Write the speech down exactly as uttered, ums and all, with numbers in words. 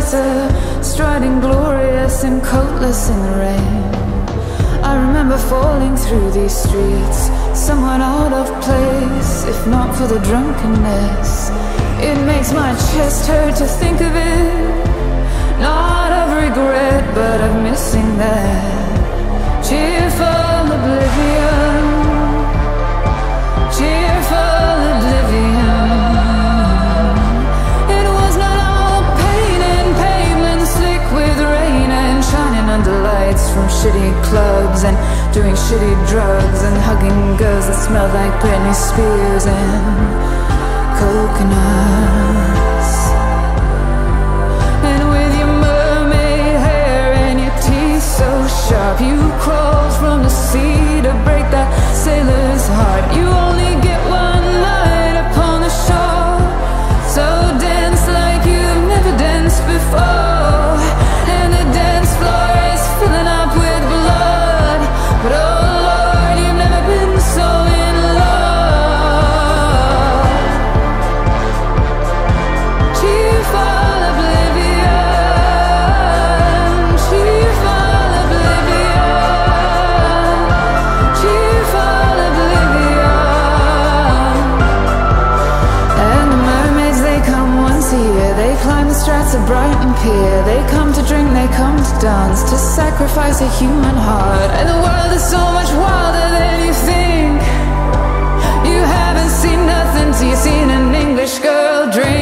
theatre, striding glorious and coatless in the rain. I remember falling through these streets, somewhat out of place, if not for the drunkenness. It makes my chest hurt to think of it, not of regret, but of missing that cheerful oblivion, cheerful oblivion. It was not all pain and pavement slick with rain and shining under lights from shitty clubs and doing shitty drugs and hugging girls that smelled like Britney Spears and coconuts. And with your mermaid hair and your teeth so sharp, you crawled from the sea to break that sailor's heart. You only get one night upon the shore, so dance like you've never danced before. And the dance floor is filling up with blood, but oh Lord, you've never been so in love. Cheerful oblivion, cheerful oblivion, cheerful oblivion. And the mermaids, they come once a year, they climb the strats of Brighton Pier. They come to drink, they come to dance, to sacrifice a human heart. And the world is so much wilder than you think. You haven't seen nothing till you've seen an English girl drink.